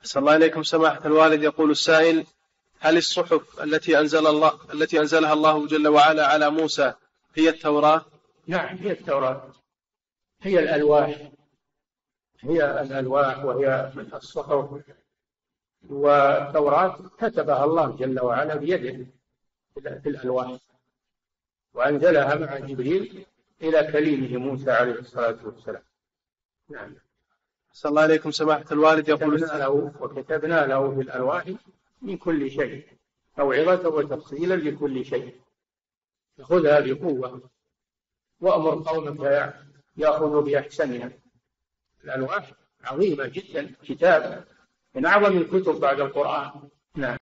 أحسن الله إليكم سماحة الوالد. يقول السائل: هل الصحف التي أنزلها الله جل وعلا على موسى هي التوراة؟ نعم، هي التوراة، هي الألواح، وهي من الصحف. والتوراة كتبها الله جل وعلا بيده في الألواح، وأنزلها مع جبريل إلى كليمه موسى عليه الصلاة والسلام. نعم. أحسن الله إليكم سماحة الوالد. يقول: وكتبنا له في الألواح من كل شيء موعظة وتفصيلا لكل شيء، خذها بقوة وأمر قومك يأخذوا بأحسنها. الألواح عظيمة جدا، كتاب من أعظم الكتب بعد القرآن. نعم.